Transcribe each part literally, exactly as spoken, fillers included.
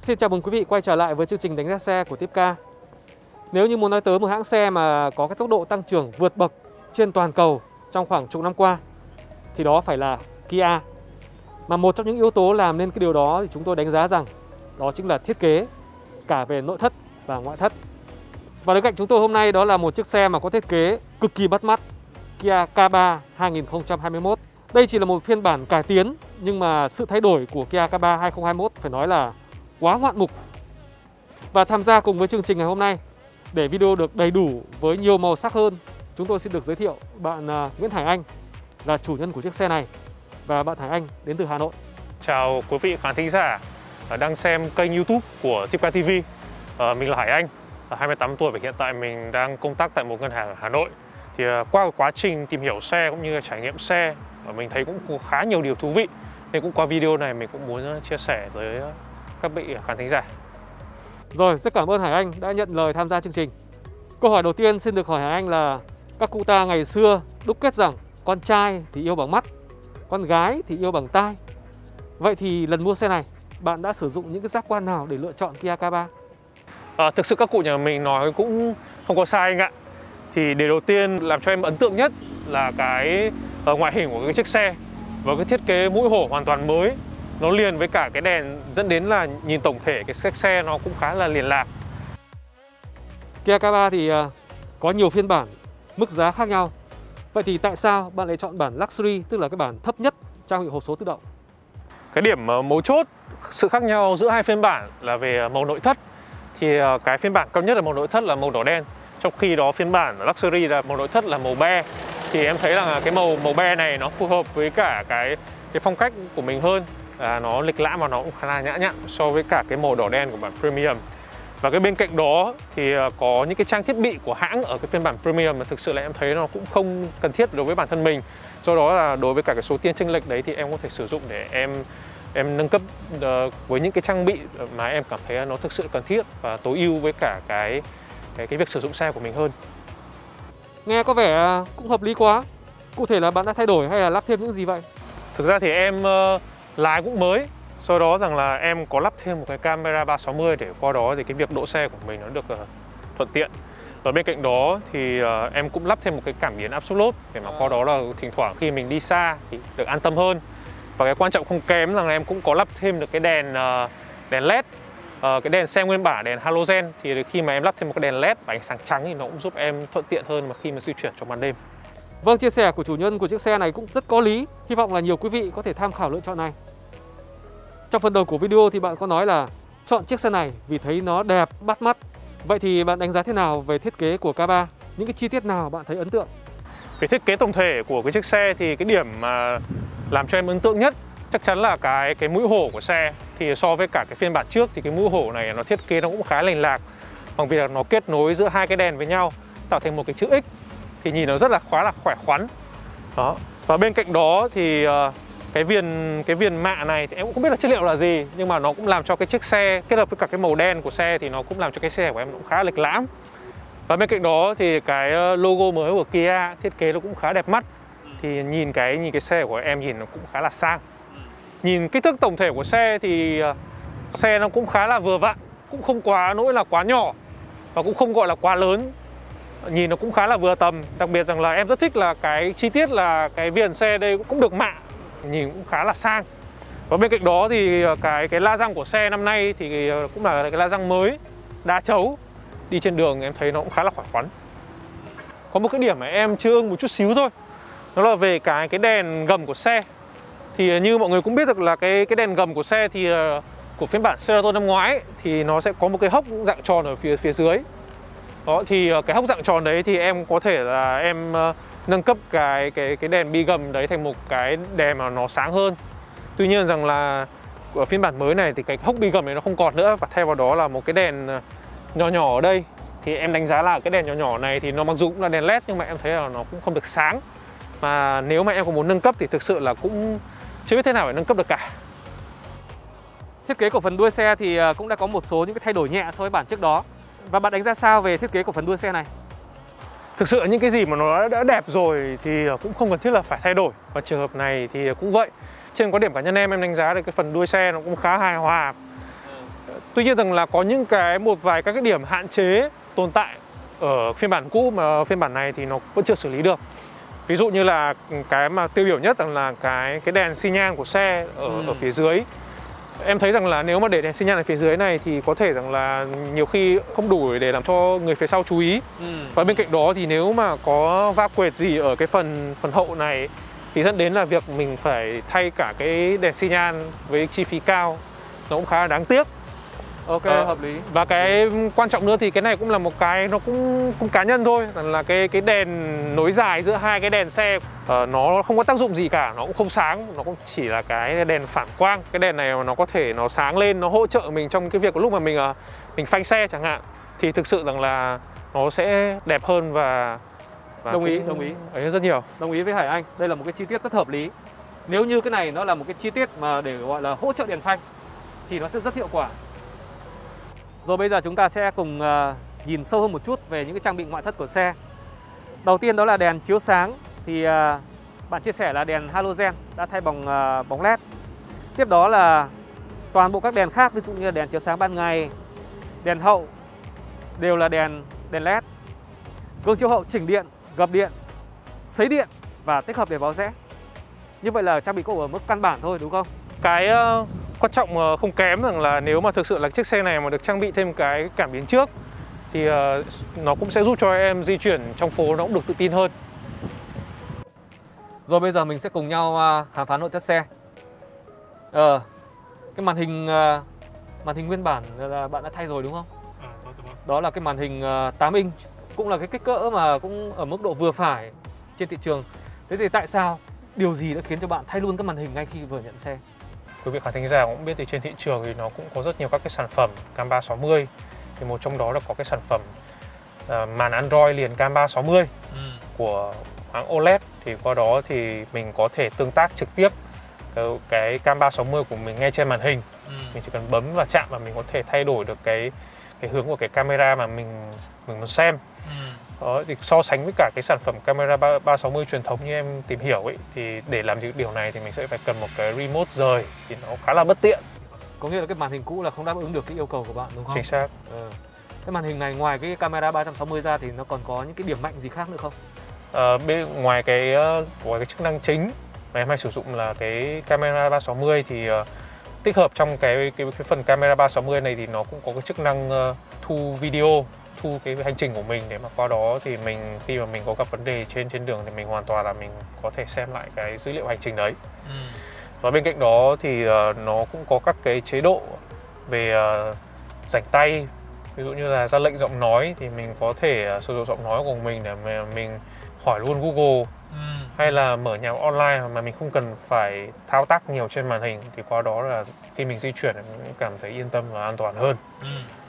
Xin chào mừng quý vị quay trở lại với chương trình đánh giá xe của Tipcar. Nếu như muốn nói tới một hãng xe mà có cái tốc độ tăng trưởng vượt bậc trên toàn cầu trong khoảng chục năm qua thì đó phải là Kia. Mà một trong những yếu tố làm nên cái điều đó thì chúng tôi đánh giá rằng đó chính là thiết kế cả về nội thất và ngoại thất. Và bên cạnh chúng tôi hôm nay đó là một chiếc xe mà có thiết kế cực kỳ bắt mắt, Kia K ba hai nghìn không trăm hai mươi mốt. Đây chỉ là một phiên bản cải tiến nhưng mà sự thay đổi của Kia K ba hai nghìn không trăm hai mươi mốt phải nói là quá ngoạn mục. Và tham gia cùng với chương trình ngày hôm nay để video được đầy đủ với nhiều màu sắc hơn, chúng tôi xin được giới thiệu bạn Nguyễn Hải Anh là chủ nhân của chiếc xe này. Và bạn Hải Anh đến từ Hà Nội. Chào quý vị khán thính giả đang xem kênh YouTube của Tipcar ti vi. à, Mình là Hải Anh, hai mươi tám tuổi và hiện tại mình đang công tác tại một ngân hàng ở Hà Nội. Thì qua quá trình tìm hiểu xe cũng như trải nghiệm xe, mình thấy cũng có khá nhiều điều thú vị. Nên cũng qua video này mình cũng muốn chia sẻ với các vị khán thính giả. Rồi, rất cảm ơn Hải Anh đã nhận lời tham gia chương trình. Câu hỏi đầu tiên xin được hỏi Hải Anh là các cụ ta ngày xưa đúc kết rằng con trai thì yêu bằng mắt, con gái thì yêu bằng tai. Vậy thì lần mua xe này, bạn đã sử dụng những cái giác quan nào để lựa chọn Kia K ba? À, thực sự các cụ nhà mình nói cũng không có sai anh ạ. Thì điều đầu tiên làm cho em ấn tượng nhất là cái uh, ngoại hình của cái chiếc xe và cái thiết kế mũi hổ hoàn toàn mới. Nó liền với cả cái đèn dẫn đến là nhìn tổng thể cái chiếc xe nó cũng khá là liền lạc. Kia K ba thì uh, có nhiều phiên bản, mức giá khác nhau. Vậy thì tại sao bạn lại chọn bản Luxury, tức là cái bản thấp nhất trang bị hộp số tự động? Cái điểm mấu chốt, sự khác nhau giữa hai phiên bản là về màu nội thất. Thì cái phiên bản cao nhất là màu nội thất là màu đỏ đen, trong khi đó phiên bản Luxury là màu nội thất là màu be. Thì em thấy là cái màu màu be này nó phù hợp với cả cái cái phong cách của mình hơn. À, nó lịch lãm và nó cũng khá là nhã nhặn so với cả cái màu đỏ đen của bản Premium. Và cái bên cạnh đó thì có những cái trang thiết bị của hãng ở cái phiên bản Premium mà thực sự là em thấy nó cũng không cần thiết đối với bản thân mình. Do đó là đối với cả cái số tiền chênh lệch đấy thì em có thể sử dụng để em em nâng cấp uh, với những cái trang bị mà em cảm thấy nó thực sự cần thiết và tối ưu với cả cái cái cái việc sử dụng xe của mình hơn. Nghe có vẻ cũng hợp lý quá. Cụ thể là bạn đã thay đổi hay là lắp thêm những gì vậy? Thực ra thì em uh, lái cũng mới. Sau đó rằng là em có lắp thêm một cái camera ba sáu mươi để qua đó thì cái việc đỗ xe của mình nó được uh, thuận tiện. Và bên cạnh đó thì uh, em cũng lắp thêm một cái cảm biến áp suất lốp để mà qua đó là thỉnh thoảng khi mình đi xa thì được an tâm hơn. Và cái quan trọng không kém rằng là em cũng có lắp thêm được cái đèn uh, đèn led, uh, cái đèn xe nguyên bản, đèn halogen. Thì khi mà em lắp thêm một cái đèn led và ánh sáng trắng thì nó cũng giúp em thuận tiện hơn mà khi mà di chuyển trong ban đêm. Vâng, chia sẻ của chủ nhân của chiếc xe này cũng rất có lý. Hy vọng là nhiều quý vị có thể tham khảo lựa chọn này. Trong phần đầu của video thì bạn có nói là chọn chiếc xe này vì thấy nó đẹp, bắt mắt. Vậy thì bạn đánh giá thế nào về thiết kế của K ba? Những cái chi tiết nào bạn thấy ấn tượng? Cái thiết kế tổng thể của cái chiếc xe thì cái điểm mà làm cho em ấn tượng nhất chắc chắn là cái cái mũi hổ của xe. Thì so với cả cái phiên bản trước thì cái mũi hổ này nó thiết kế nó cũng khá lành lạc, bằng việc là nó kết nối giữa hai cái đèn với nhau tạo thành một cái chữ X thì nhìn nó rất là khá là khỏe khoắn. Đó. Và bên cạnh đó thì cái viền cái viền mạ này thì em cũng không biết là chất liệu là gì, nhưng mà nó cũng làm cho cái chiếc xe kết hợp với cả cái màu đen của xe thì nó cũng làm cho cái xe của em cũng khá lịch lãm. Và bên cạnh đó thì cái logo mới của Kia thiết kế nó cũng khá đẹp mắt. Thì nhìn cái nhìn cái xe của em nhìn nó cũng khá là sang. Nhìn kích thước tổng thể của xe thì xe nó cũng khá là vừa vặn, cũng không quá nỗi là quá nhỏ và cũng không gọi là quá lớn. Nhìn nó cũng khá là vừa tầm. Đặc biệt rằng là em rất thích là cái chi tiết là cái viền xe đây cũng được mạ, nhìn cũng khá là sang. Và bên cạnh đó thì cái cái la răng của xe năm nay thì cũng là cái la răng mới, đa chấu. Đi trên đường em thấy nó cũng khá là khỏe khoắn. Có một cái điểm mà em chưa ưng một chút xíu thôi, đó là về cái cái đèn gầm của xe. Thì như mọi người cũng biết được là cái cái đèn gầm của xe thì của phiên bản Cerato năm ngoái ấy, thì nó sẽ có một cái hốc dạng tròn ở phía phía dưới. Đó thì cái hốc dạng tròn đấy thì em có thể là em uh, nâng cấp cái cái cái đèn bi gầm đấy thành một cái đèn mà nó sáng hơn. Tuy nhiên rằng là ở phiên bản mới này thì cái hốc bi gầm này nó không còn nữa và thay vào đó là một cái đèn nhỏ nhỏ ở đây. Thì em đánh giá là cái đèn nhỏ nhỏ này thì nó mặc dù cũng là đèn led nhưng mà em thấy là nó cũng không được sáng. Mà nếu mà em có muốn nâng cấp thì thực sự là cũng chưa biết thế nào để nâng cấp được cả. Thiết kế của phần đuôi xe thì cũng đã có một số những cái thay đổi nhẹ so với bản trước đó. Và bạn đánh giá sao về thiết kế của phần đuôi xe này? Thực sự những cái gì mà nó đã đẹp rồi thì cũng không cần thiết là phải thay đổi. Và trường hợp này thì cũng vậy. Trên quan điểm cá nhân em, em đánh giá được cái phần đuôi xe nó cũng khá hài hòa. Tuy nhiên rằng là có những cái một vài các cái điểm hạn chế tồn tại ở phiên bản cũ mà phiên bản này thì nó vẫn chưa xử lý được. Ví dụ như là cái mà tiêu biểu nhất rằng là cái cái đèn xi nhan của xe ở, ừ. ở phía dưới. Em thấy rằng là nếu mà để đèn xi nhan ở phía dưới này thì có thể rằng là nhiều khi không đủ để làm cho người phía sau chú ý. Ừ. Và bên cạnh đó thì nếu mà có va quệt gì ở cái phần phần hậu này thì dẫn đến là việc mình phải thay cả cái đèn xi nhan với chi phí cao, nó cũng khá là đáng tiếc. Ok, à, hợp lý. Và cái quan trọng nữa thì cái này cũng là một cái nó cũng cũng cá nhân thôi, là cái cái đèn nối dài giữa hai cái đèn xe uh, nó không có tác dụng gì cả, nó cũng không sáng, nó cũng chỉ là cái đèn phản quang. Cái đèn này nó có thể nó sáng lên, nó hỗ trợ mình trong cái việc lúc mà mình uh, mình phanh xe chẳng hạn, thì thực sự rằng là nó sẽ đẹp hơn và, và đồng ý, đồng ý ấy rất nhiều. Đồng ý với Hải Anh, đây là một cái chi tiết rất hợp lý. Nếu như cái này nó là một cái chi tiết mà để gọi là hỗ trợ đèn phanh thì nó sẽ rất hiệu quả. Rồi bây giờ chúng ta sẽ cùng uh, nhìn sâu hơn một chút về những cái trang bị ngoại thất của xe. Đầu tiên đó là đèn chiếu sáng. Thì uh, bạn chia sẻ là đèn halogen đã thay bằng uh, bóng led. Tiếp đó là toàn bộ các đèn khác, ví dụ như là đèn chiếu sáng ban ngày, đèn hậu đều là đèn đèn led. Gương chiếu hậu chỉnh điện, gập điện, sấy điện và tích hợp đèn báo rẽ. Như vậy là trang bị có ở mức căn bản thôi đúng không? Cái uh... quan trọng không kém rằng là nếu mà thực sự là chiếc xe này mà được trang bị thêm cái cảm biến trước thì uh, nó cũng sẽ giúp cho em di chuyển trong phố nó cũng được tự tin hơn. Rồi bây giờ mình sẽ cùng nhau uh, khám phá nội thất xe. Ờ, cái màn hình uh, màn hình nguyên bản là bạn đã thay rồi đúng không? À, đó, đó là cái màn hình uh, tám inch, cũng là cái kích cỡ mà cũng ở mức độ vừa phải trên thị trường. Thế thì tại sao, điều gì đã khiến cho bạn thay luôn cái màn hình ngay khi vừa nhận xe? Quý vị khán thính giả cũng biết thì trên thị trường thì nó cũng có rất nhiều các cái sản phẩm cam ba sáu mươi. Thì một trong đó là có cái sản phẩm uh, màn Android liền cam ba sáu mươi ừ. của hãng ô lét. Thì qua đó thì mình có thể tương tác trực tiếp cái, cái cam ba sáu mươi của mình ngay trên màn hình. ừ. Mình chỉ cần bấm và chạm và mình có thể thay đổi được cái cái hướng của cái camera mà mình mình muốn xem. ừ. Đó, thì so sánh với cả cái sản phẩm camera ba sáu mươi truyền thống như em tìm hiểu ấy, thì để làm được điều này thì mình sẽ phải cần một cái remote rời, thì nó khá là bất tiện. Có nghĩa là cái màn hình cũ là không đáp ứng được cái yêu cầu của bạn đúng không? Chính xác. Ừ. Cái màn hình này ngoài cái camera ba sáu mươi ra thì nó còn có những cái điểm mạnh gì khác nữa không? À, bên ngoài cái ngoài cái chức năng chính mà em hay sử dụng là cái camera ba sáu mươi thì uh, tích hợp trong cái, cái cái phần camera ba sáu mươi này thì nó cũng có cái chức năng uh, thu video, thu cái hành trình của mình, để mà qua đó thì mình khi mà mình có gặp vấn đề trên trên đường thì mình hoàn toàn là mình có thể xem lại cái dữ liệu hành trình đấy. ừ. Và bên cạnh đó thì uh, nó cũng có các cái chế độ về uh, rảnh tay, ví dụ như là ra lệnh giọng nói thì mình có thể uh, sử dụng giọng nói của mình để mà mình hỏi luôn Google, ừ. hay là mở nhạc online mà mình không cần phải thao tác nhiều trên màn hình, thì qua đó là khi mình di chuyển mình cũng cảm thấy yên tâm và an toàn hơn. ừ.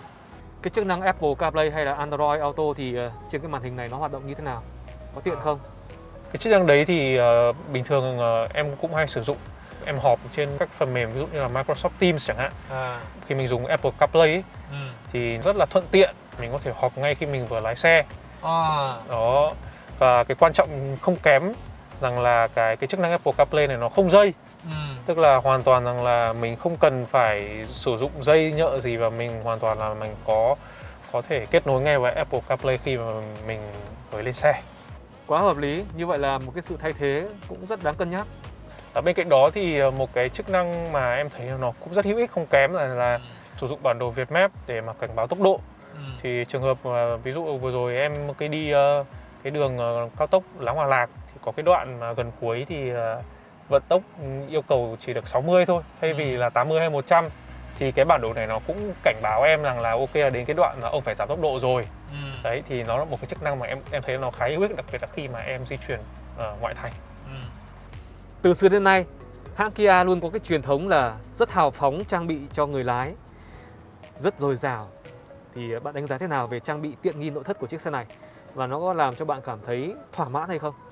Cái chức năng Apple CarPlay hay là Android Auto thì uh, trên cái màn hình này nó hoạt động như thế nào? Có tiện không? Cái chức năng đấy thì uh, bình thường uh, em cũng hay sử dụng. Em họp trên các phần mềm ví dụ như là Microsoft Teams chẳng hạn. À. Khi mình dùng Apple CarPlay ấy, ừ. thì rất là thuận tiện, mình có thể họp ngay khi mình vừa lái xe. À. Đó. Và cái quan trọng không kém rằng là cái cái chức năng Apple CarPlay này nó không dây. Ừ. Tức là hoàn toàn rằng là mình không cần phải sử dụng dây nhợ gì, và mình hoàn toàn là mình có có thể kết nối ngay với Apple CarPlay khi mà mình vừa lên xe. Quá hợp lý, như vậy là một cái sự thay thế cũng rất đáng cân nhắc. Ở bên cạnh đó thì một cái chức năng mà em thấy nó cũng rất hữu ích không kém là, là ừ. sử dụng bản đồ Việt Map để mà cảnh báo tốc độ. Ừ. Thì trường hợp mà ví dụ vừa rồi em cái đi uh, cái đường uh, cao tốc Láng Hòa Lạc thì có cái đoạn mà gần cuối thì uh, vận tốc yêu cầu chỉ được sáu mươi thôi, thay ừ. vì là tám mươi hay một trăm. Thì cái bản đồ này nó cũng cảnh báo em rằng là ok, là đến cái đoạn là ông phải giảm tốc độ rồi. ừ. Đấy, thì nó là một cái chức năng mà em em thấy nó khá hữu ích, đặc biệt là khi mà em di chuyển ở ngoại thành. ừ. Từ xưa đến nay, hãng Kia luôn có cái truyền thống là rất hào phóng trang bị cho người lái, rất dồi dào. Thì bạn đánh giá thế nào về trang bị tiện nghi nội thất của chiếc xe này? Và nó có làm cho bạn cảm thấy thỏa mãn hay không?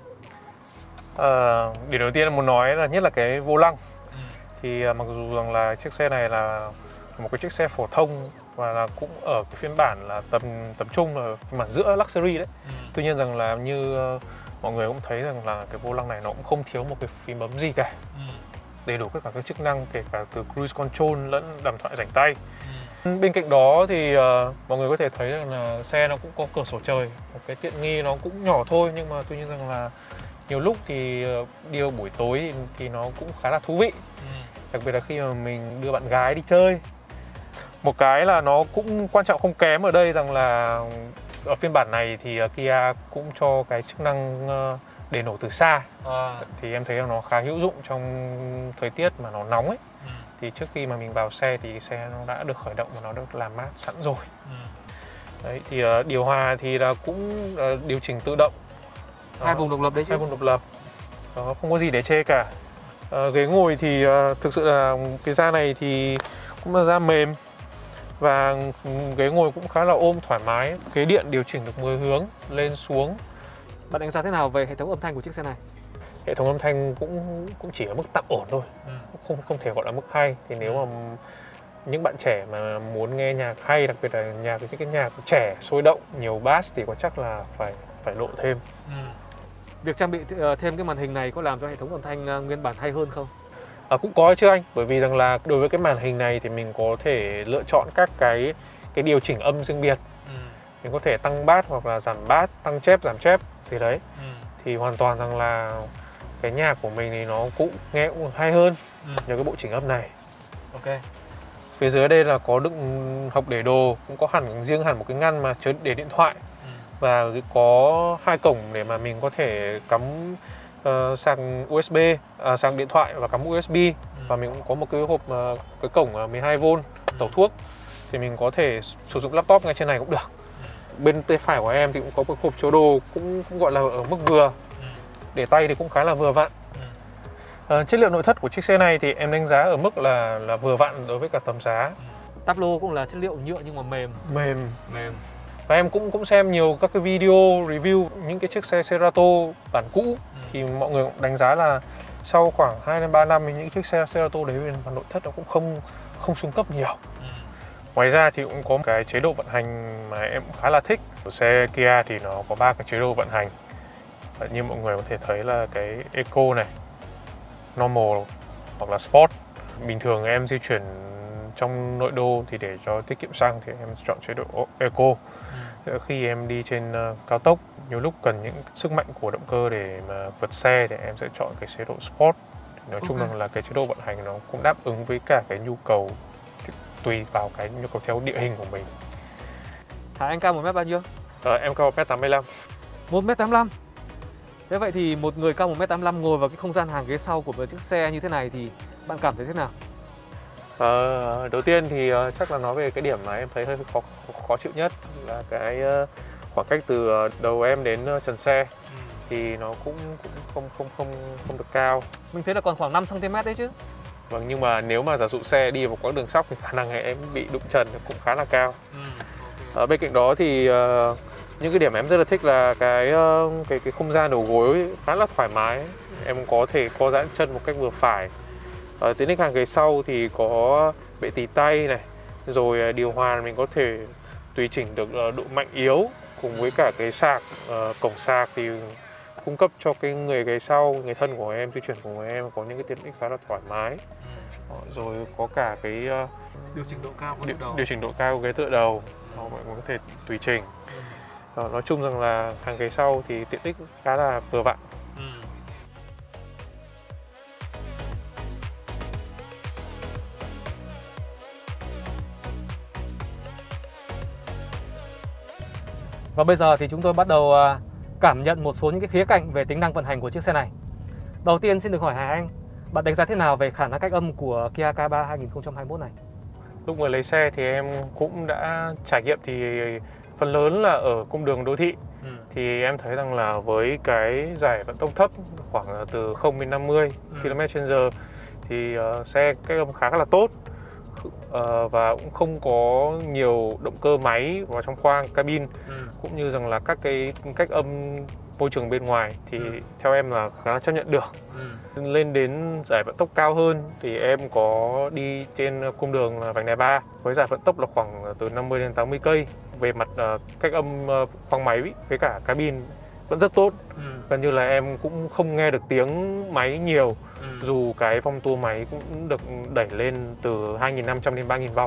À, điều đầu tiên muốn nói là nhất là cái vô lăng. ừ. Thì mặc dù rằng là chiếc xe này là một cái chiếc xe phổ thông và là cũng ở cái phiên bản là tầm tầm trung, là phiên bản giữa luxury đấy. ừ. Tuy nhiên rằng là như mọi người cũng thấy rằng là cái vô lăng này nó cũng không thiếu một cái phím bấm gì cả. ừ. Đầy đủ tất cả các chức năng, kể cả từ cruise control lẫn đàm thoại rảnh tay. ừ. Bên cạnh đó thì uh, mọi người có thể thấy rằng là xe nó cũng có cửa sổ trời, một cái tiện nghi nó cũng nhỏ thôi, nhưng mà tuy nhiên rằng là nhiều lúc thì uh, đi buổi tối thì, thì nó cũng khá là thú vị. Ừ. Đặc biệt là khi mà mình đưa bạn gái đi chơi. Một cái là nó cũng quan trọng không kém ở đây rằng là ở phiên bản này thì uh, Kia cũng cho cái chức năng uh, để nổ từ xa. À. Thì em thấy là nó khá hữu dụng trong thời tiết mà nó nóng ấy. Ừ. Thì trước khi mà mình vào xe thì xe nó đã được khởi động và nó được làm mát sẵn rồi. Ừ. Đấy, thì uh, điều hòa thì là cũng uh, điều chỉnh tự động. Hai vùng độc lập đấy chứ? Hai vùng độc lập. Đó, không có gì để chê cả. Uh, ghế ngồi thì uh, thực sự là cái da này thì cũng là da mềm. Và ghế ngồi cũng khá là ôm thoải mái. Ghế điện điều chỉnh được mười hướng lên xuống. Bạn đánh giá thế nào về hệ thống âm thanh của chiếc xe này? Hệ thống âm thanh cũng cũng chỉ ở mức tạm ổn thôi. Ừ. Không không thể gọi là mức hay. Thì nếu mà những bạn trẻ mà muốn nghe nhạc hay, đặc biệt là nhạc cái cái nhạc trẻ sôi động, nhiều bass thì có chắc là phải phải lộ thêm. Ừ. Việc trang bị thêm cái màn hình này có làm cho hệ thống âm thanh nguyên bản hay hơn không? À, cũng có chứ anh, bởi vì rằng là đối với cái màn hình này thì mình có thể lựa chọn các cái cái điều chỉnh âm riêng biệt. Ừ. Mình có thể tăng bass hoặc là giảm bass, tăng chép, giảm chép gì đấy. Ừ. Thì hoàn toàn rằng là cái nhạc của mình thì nó cũng nghe cũng hay hơn ừ. nhờ cái bộ chỉnh âm này. Ok. Phía dưới đây là có đựng hộc để đồ, cũng có hẳn riêng hẳn một cái ngăn mà chứa để điện thoại. Ừ. Và có hai cổng để mà mình có thể cắm uh, sạc u ét bê, uh, sạc điện thoại và cắm u ét bê. Ừ. Và mình cũng có một cái hộp uh, cái cổng mười hai vôn ừ. tẩu thuốc, thì mình có thể sử dụng laptop ngay trên này cũng được. Ừ. Bên tay phải của em thì cũng có một hộp chứa đồ cũng, cũng gọi là ở mức vừa. Ừ. Để tay thì cũng khá là vừa vặn. Uh, chất liệu nội thất của chiếc xe này thì em đánh giá ở mức là là vừa vặn đối với cả tầm giá. Ừ. Táp lô cũng là chất liệu nhựa nhưng mà mềm. Mềm. Mềm. Và em cũng cũng xem nhiều các cái video review những cái chiếc xe Cerato bản cũ. Ừ. Thì mọi người cũng đánh giá là sau khoảng hai đến ba năm thì những chiếc xe Cerato đấy và nội thất nó cũng không không xuống cấp nhiều. Ừ. Ngoài ra thì cũng có một cái chế độ vận hành mà em cũng khá là thích. Ở xe Kia thì nó có ba cái chế độ vận hành. Như mọi người có thể thấy là cái Eco này, Normal hoặc là Sport. Bình thường em di chuyển trong nội đô thì để cho tiết kiệm xăng thì em chọn chế độ Eco. Ừ. Khi em đi trên cao tốc, nhiều lúc cần những sức mạnh của động cơ để mà vượt xe thì em sẽ chọn cái chế độ Sport. Nói okay. chung rằng là cái chế độ vận hành nó cũng đáp ứng với cả cái nhu cầu tùy vào cái nhu cầu theo địa hình của mình. Hả, anh cao một mét bao nhiêu? Ờ, em cao một mét tám mươi lăm. một mét tám mươi lăm. Thế vậy thì một người cao một mét tám mươi lăm ngồi vào cái không gian hàng ghế sau của một chiếc xe như thế này thì bạn cảm thấy thế nào? Ờ, đầu tiên thì uh, chắc là nói về cái điểm mà em thấy hơi khó, khó chịu nhất là cái uh, khoảng cách từ uh, đầu em đến uh, trần xe. Ừ. Thì nó cũng cũng không không không không được cao. Mình thấy là còn khoảng năm xăng ti mét đấy chứ. Vâng, nhưng mà nếu mà giả dụ xe đi vào quãng đường sóc thì khả năng em bị đụng trần cũng khá là cao. Ừ, okay. Ở bên cạnh đó thì uh, những cái điểm em rất là thích là cái uh, cái cái không gian đầu gối khá là thoải mái. Em có thể co giãn chân một cách vừa phải. Ở tiến đến hàng ghế sau thì có bệ tì tay này, rồi điều hòa mình có thể tùy chỉnh được uh, độ mạnh yếu, cùng với cả cái sạc, uh, cổng sạc thì cung cấp cho cái người ghế sau, người thân của em, di chuyển của người em có những cái tiện ích khá là thoải mái. Ừ. Rồi có cả cái uh, điều chỉnh độ cao của điều, đầu. điều chỉnh độ cao của ghế tựa đầu, mọi người có thể tùy chỉnh. Ừ. Nói chung rằng là hàng ghế sau thì tiện ích khá là vừa vặn. Ừ. Và bây giờ thì chúng tôi bắt đầu cảm nhận một số những cái khía cạnh về tính năng vận hành của chiếc xe này. Đầu tiên xin được hỏi Hà Anh, bạn đánh giá thế nào về khả năng cách âm của Kia K ba hai không hai mốt này? Lúc mới lấy xe thì em cũng đã trải nghiệm thì phần lớn là ở cung đường đô thị. Ừ. Thì em thấy rằng là với cái giải vận tốc thấp khoảng từ không đến năm mươi ừ. ki lô mét trên giờ thì uh, xe cách âm khá là tốt. Uh, và cũng không có nhiều động cơ máy vào trong khoang cabin. Ừ. Cũng như rằng là các cái cách âm môi trường bên ngoài thì ừ. theo em là khá là chấp nhận được. Ừ. Lên đến giải vận tốc cao hơn thì em có đi trên cung đường là vành đai ba với giải vận tốc là khoảng từ năm mươi đến tám mươi cây. Về mặt uh, cách âm uh, khoang máy với cả cabin vẫn rất tốt. Ừ. Gần như là em cũng không nghe được tiếng máy nhiều. Ừ. Dù cái vòng tua máy cũng được đẩy lên từ hai nghìn năm trăm đến ba nghìn vòng.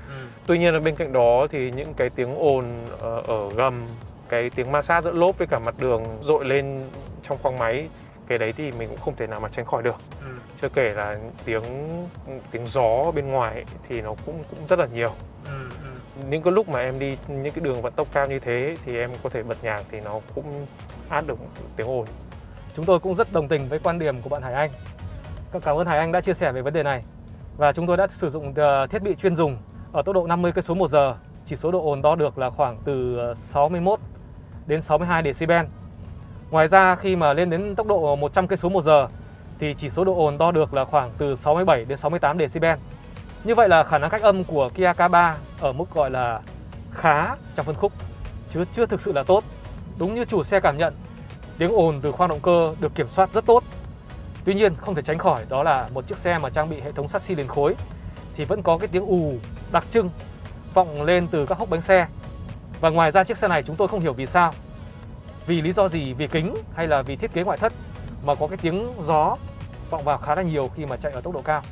Ừ. Tuy nhiên là bên cạnh đó thì những cái tiếng ồn ở, ở gầm, cái tiếng ma sát giữa lốp với cả mặt đường dội lên trong khoang máy, cái đấy thì mình cũng không thể nào mà tránh khỏi được. Ừ. Chưa kể là tiếng tiếng gió bên ngoài ấy, thì nó cũng cũng rất là nhiều. Ừ. Ừ. Những cái lúc mà em đi những cái đường vận tốc cao như thế thì em có thể bật nhạc thì nó cũng át được tiếng ồn. Chúng tôi cũng rất đồng tình với quan điểm của bạn Hải Anh. Cảm ơn Hải Anh đã chia sẻ về vấn đề này. Và chúng tôi đã sử dụng thiết bị chuyên dùng ở tốc độ năm mươi cây số một giờ. Chỉ số độ ồn đo được là khoảng từ sáu mươi mốt đến sáu mươi hai decibel. Ngoài ra khi mà lên đến tốc độ một trăm cây số một giờ thì chỉ số độ ồn đo được là khoảng từ sáu mươi bảy đến sáu mươi tám decibel. Như vậy là khả năng cách âm của Kia K ba ở mức gọi là khá trong phân khúc, chứ chưa thực sự là tốt. Đúng như chủ xe cảm nhận, tiếng ồn từ khoang động cơ được kiểm soát rất tốt. Tuy nhiên không thể tránh khỏi đó là một chiếc xe mà trang bị hệ thống sắt xi liền khối thì vẫn có cái tiếng ù đặc trưng vọng lên từ các hốc bánh xe. Và ngoài ra chiếc xe này chúng tôi không hiểu vì sao, vì lý do gì, vì kính hay là vì thiết kế ngoại thất mà có cái tiếng gió vọng vào khá là nhiều khi mà chạy ở tốc độ cao.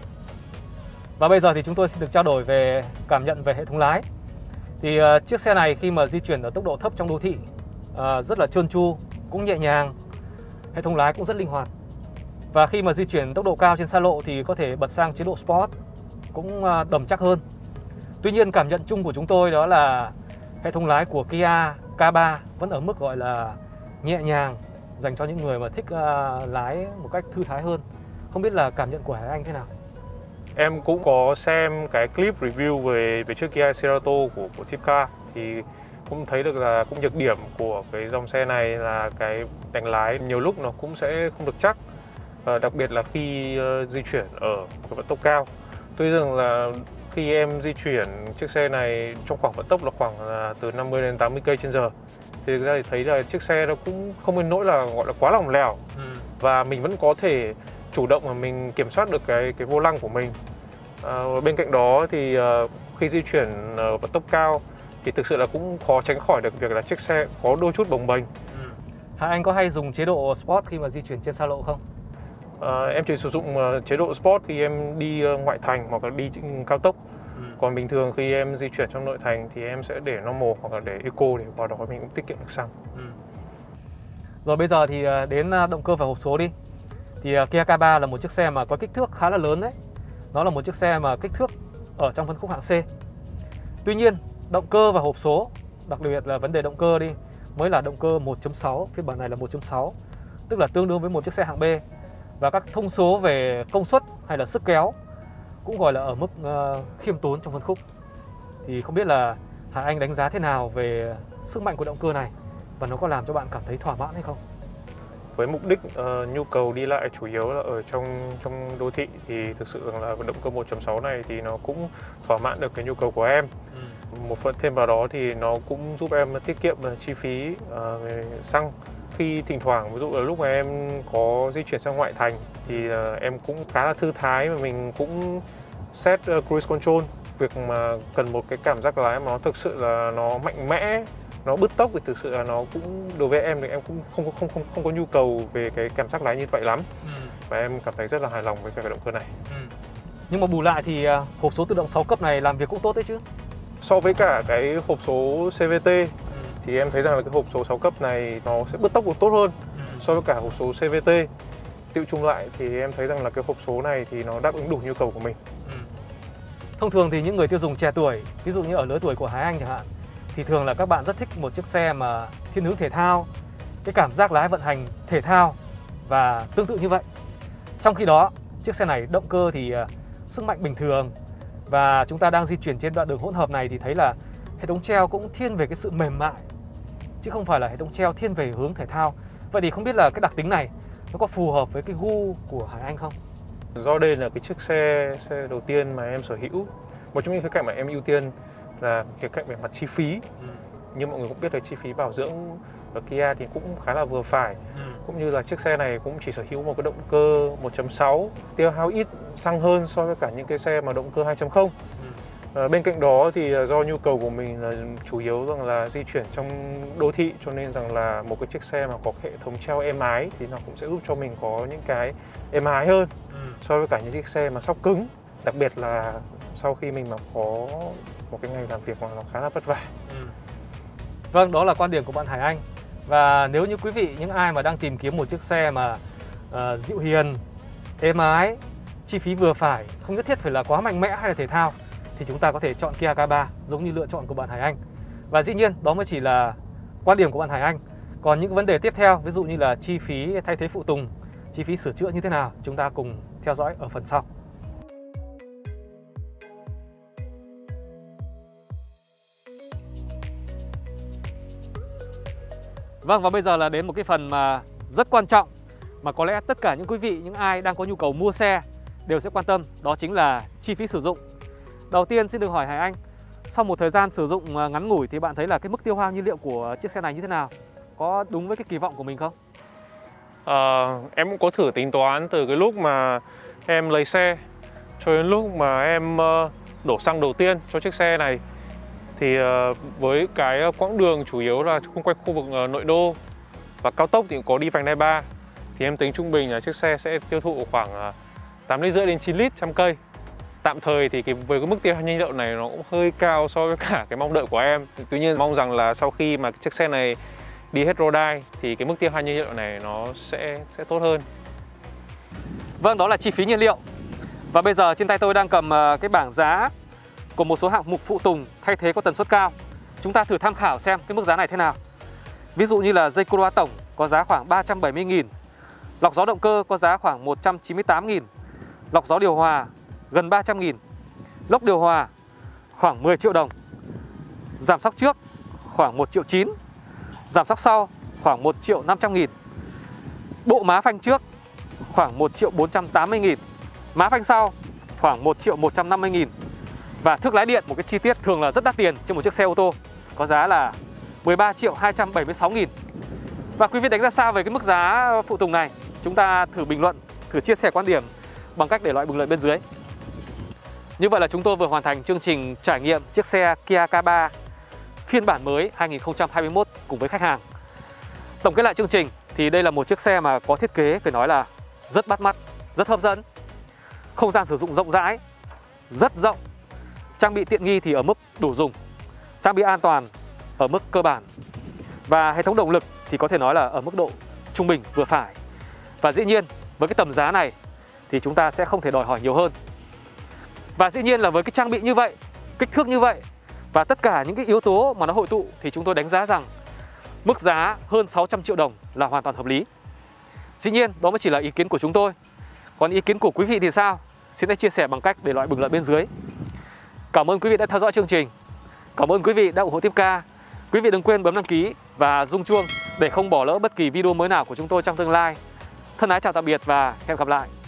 Và bây giờ thì chúng tôi xin được trao đổi về cảm nhận về hệ thống lái. Thì uh, chiếc xe này khi mà di chuyển ở tốc độ thấp trong đô thị uh, rất là trơn tru, cũng nhẹ nhàng. Hệ thống lái cũng rất linh hoạt. Và khi mà di chuyển tốc độ cao trên xa lộ thì có thể bật sang chế độ Sport, cũng uh, đầm chắc hơn. Tuy nhiên cảm nhận chung của chúng tôi đó là hệ thống lái của Kia K ba vẫn ở mức gọi là nhẹ nhàng, dành cho những người mà thích uh, lái một cách thư thái hơn. Không biết là cảm nhận của Hải Anh thế nào? Em cũng có xem cái clip review về về chiếc Kia Cerato của của Tipcar thì cũng thấy được là cũng nhược điểm của cái dòng xe này là cái đánh lái nhiều lúc nó cũng sẽ không được chắc, à, đặc biệt là khi uh, di chuyển ở vận tốc cao. Tuy rằng là khi em di chuyển chiếc xe này trong khoảng vận tốc là khoảng là từ năm mươi đến tám mươi cây trên giờ thì thực ra thì thấy là chiếc xe nó cũng không đến nỗi là gọi là quá lỏng lẻo, ừ. và mình vẫn có thể chủ động mà mình kiểm soát được cái cái vô lăng của mình. À, bên cạnh đó thì uh, khi di chuyển ở vận tốc cao thì thực sự là cũng khó tránh khỏi được việc là chiếc xe có đôi chút bồng bềnh. Ừ. Hải Anh có hay dùng chế độ Sport khi mà di chuyển trên xa lộ không? À, em chỉ sử dụng uh, chế độ Sport khi em đi uh, ngoại thành hoặc là đi cao tốc. Ừ. Còn bình thường khi em di chuyển trong nội thành thì em sẽ để normal hoặc là để eco để vào đó mình cũng tiết kiệm được xăng. Ừ. Rồi bây giờ thì đến động cơ và hộp số đi. Thì Kia K ba là một chiếc xe mà có kích thước khá là lớn đấy. Nó là một chiếc xe mà kích thước ở trong phân khúc hạng C. Tuy nhiên, động cơ và hộp số, đặc biệt là vấn đề động cơ đi, mới là động cơ một chấm sáu, phiên bản này là một chấm sáu, tức là tương đương với một chiếc xe hạng B. Và các thông số về công suất hay là sức kéo cũng gọi là ở mức uh, khiêm tốn trong phân khúc. Thì không biết là Hải Anh đánh giá thế nào về sức mạnh của động cơ này và nó có làm cho bạn cảm thấy thỏa mãn hay không? Với mục đích uh, nhu cầu đi lại chủ yếu là ở trong trong đô thị thì thực sự là động cơ một chấm sáu này thì nó cũng thỏa mãn được cái nhu cầu của em. Ừ. Một phần thêm vào đó thì nó cũng giúp em tiết kiệm chi phí uh, về xăng. Khi thỉnh thoảng ví dụ là lúc mà em có di chuyển sang ngoại thành thì uh, em cũng khá là thư thái và mình cũng set uh, cruise control, việc mà cần một cái cảm giác lái mà nó thực sự là nó mạnh mẽ, nó bứt tốc thì thực sự là nó cũng đối với em thì em cũng không không không không có nhu cầu về cái cảm giác lái như vậy lắm. Ừ. Và em cảm thấy rất là hài lòng với cái động cơ này. Ừ. Nhưng mà bù lại thì hộp số tự động sáu cấp này làm việc cũng tốt đấy chứ. So với cả cái hộp số xê vê tê, ừ. thì em thấy rằng là cái hộp số sáu cấp này nó sẽ bứt tốc được tốt hơn. Ừ. So với cả hộp số xê vê tê. Tiêu chung lại thì em thấy rằng là cái hộp số này thì nó đáp ứng đủ nhu cầu của mình. Ừ. Thông thường thì những người tiêu dùng trẻ tuổi, ví dụ như ở lứa tuổi của Hải Anh chẳng hạn, thì thường là các bạn rất thích một chiếc xe mà thiên hướng thể thao, cái cảm giác lái vận hành thể thao và tương tự như vậy. Trong khi đó, chiếc xe này động cơ thì uh, sức mạnh bình thường, và chúng ta đang di chuyển trên đoạn đường hỗn hợp này thì thấy là hệ thống treo cũng thiên về cái sự mềm mại, chứ không phải là hệ thống treo thiên về hướng thể thao. Vậy thì không biết là cái đặc tính này nó có phù hợp với cái gu của Hải Anh không? Do đây là cái chiếc xe, xe đầu tiên mà em sở hữu, một trong những khía cạnh mà em ưu tiên là khía cạnh về mặt chi phí. Ừ. Như mọi người cũng biết là chi phí bảo dưỡng ở Kia thì cũng khá là vừa phải. Ừ. Cũng như là chiếc xe này cũng chỉ sở hữu một cái động cơ một chấm sáu, tiêu hao ít xăng hơn so với cả những cái xe mà động cơ hai chấm không. Ừ. À, bên cạnh đó thì do nhu cầu của mình là chủ yếu rằng là di chuyển trong đô thị, cho nên rằng là một cái chiếc xe mà có hệ thống treo êm ái thì nó cũng sẽ giúp cho mình có những cái êm ái hơn. Ừ. So với cả những chiếc xe mà xóc cứng. Đặc biệt là sau khi mình mà có một cái ngày làm việc mà nó khá là vất vả. Ừ. Vâng, đó là quan điểm của bạn Hải Anh. Và nếu như quý vị, những ai mà đang tìm kiếm một chiếc xe mà uh, dịu hiền, êm ái, chi phí vừa phải, không nhất thiết phải là quá mạnh mẽ hay là thể thao, thì chúng ta có thể chọn Kia K ba giống như lựa chọn của bạn Hải Anh. Và dĩ nhiên đó mới chỉ là quan điểm của bạn Hải Anh. Còn những vấn đề tiếp theo, ví dụ như là chi phí thay thế phụ tùng, chi phí sửa chữa như thế nào, chúng ta cùng theo dõi ở phần sau. Vâng, và bây giờ là đến một cái phần mà rất quan trọng, mà có lẽ tất cả những quý vị, những ai đang có nhu cầu mua xe đều sẽ quan tâm, đó chính là chi phí sử dụng. Đầu tiên xin được hỏi Hải Anh, sau một thời gian sử dụng ngắn ngủi thì bạn thấy là cái mức tiêu hao nhiên liệu của chiếc xe này như thế nào? Có đúng với cái kỳ vọng của mình không? À, em cũng có thử tính toán từ cái lúc mà em lấy xe cho đến lúc mà em uh, đổ xăng đầu tiên cho chiếc xe này. Thì uh, với cái quãng đường chủ yếu là xung quanh khu vực uh, nội đô và cao tốc thì cũng có đi vành đai ba, thì em tính trung bình là chiếc xe sẽ tiêu thụ khoảng uh, tám lít rưỡi đến chín lít trăm cây. Tạm thời thì cái, với cái mức tiêu hao nhiên liệu này nó cũng hơi cao so với cả cái mong đợi của em. Tuy nhiên mong rằng là sau khi mà chiếc xe này đi hết Rodai thì cái mức tiêu hao nhiên liệu này nó sẽ sẽ tốt hơn. Vâng, đó là chi phí nhiên liệu. Và bây giờ trên tay tôi đang cầm cái bảng giá của một số hạng mục phụ tùng thay thế có tần suất cao. Chúng ta thử tham khảo xem cái mức giá này thế nào. Ví dụ như là dây cô loa tổng có giá khoảng ba trăm bảy mươi nghìn, lọc gió động cơ có giá khoảng một trăm chín mươi tám nghìn, lọc gió điều hòa gần ba trăm nghìn, lốc điều hòa khoảng mười triệu đồng, giảm xóc trước khoảng một triệu chín, giảm xóc sau khoảng một triệu năm trăm nghìn, bộ má phanh trước khoảng một triệu bốn trăm tám mươi nghìn, má phanh sau khoảng một triệu một trăm năm mươi nghìn. Và thước lái điện, một cái chi tiết thường là rất đắt tiền cho một chiếc xe ô tô, có giá là mười ba triệu hai trăm bảy mươi sáu nghìn. Và quý vị đánh giá sao về cái mức giá phụ tùng này? Chúng ta thử bình luận, thử chia sẻ quan điểm bằng cách để lại bình luận bên dưới. Như vậy là chúng tôi vừa hoàn thành chương trình trải nghiệm chiếc xe Kia K ba phiên bản mới hai nghìn không trăm hai mươi mốt cùng với khách hàng. Tổng kết lại chương trình thì đây là một chiếc xe mà có thiết kế phải nói là rất bắt mắt, rất hấp dẫn. Không gian sử dụng rộng rãi, rất rộng. Trang bị tiện nghi thì ở mức đủ dùng. Trang bị an toàn ở mức cơ bản. Và hệ thống động lực thì có thể nói là ở mức độ trung bình vừa phải. Và dĩ nhiên với cái tầm giá này thì chúng ta sẽ không thể đòi hỏi nhiều hơn. Và dĩ nhiên là với cái trang bị như vậy, kích thước như vậy và tất cả những cái yếu tố mà nó hội tụ thì chúng tôi đánh giá rằng mức giá hơn sáu trăm triệu đồng là hoàn toàn hợp lý. Dĩ nhiên đó mới chỉ là ý kiến của chúng tôi. Còn ý kiến của quý vị thì sao? Xin hãy chia sẻ bằng cách để lại bình luận bên dưới. Cảm ơn quý vị đã theo dõi chương trình. Cảm ơn quý vị đã ủng hộ Tipcar. Quý vị đừng quên bấm đăng ký và rung chuông để không bỏ lỡ bất kỳ video mới nào của chúng tôi trong tương lai. Thân ái chào tạm biệt và hẹn gặp lại.